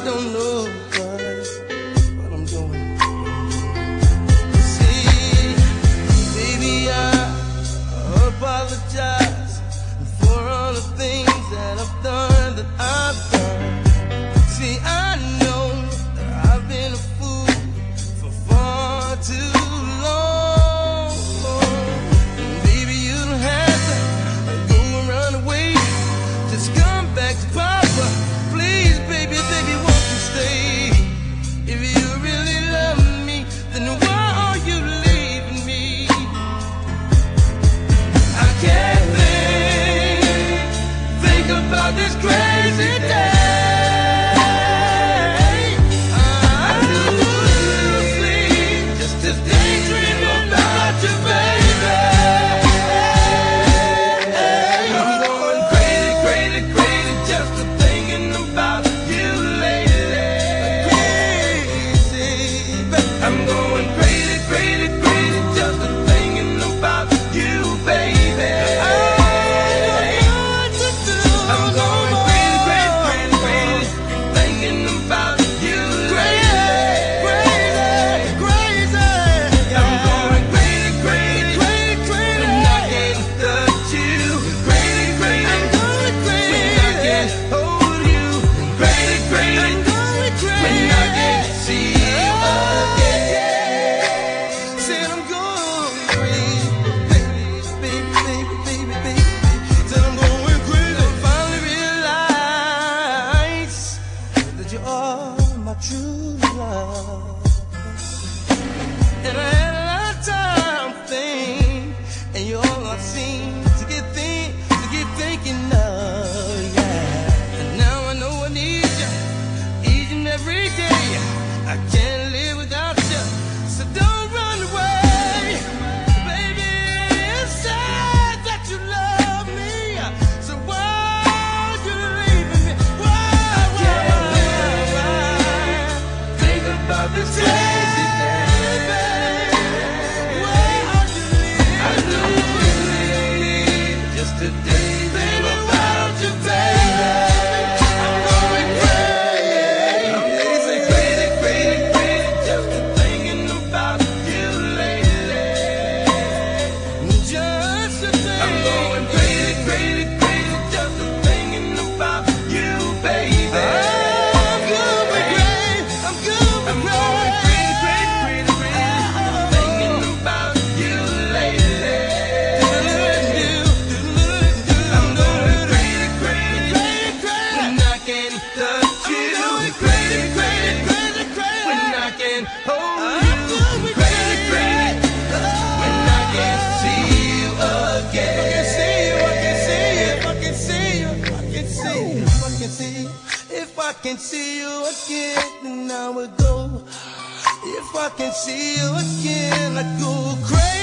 don't know what I'm doing. See, baby, I apologize for all the things that I've done, See, I know that I've been a fool for far too long. Baby, you don't have to go and run away. Just come back to Papa. Please, baby, baby, won't you stay? If you really love me, then why are you leaving me? I can't think about this crazy day. If I can see you again, then I would go. If I can see you again, I'd go crazy.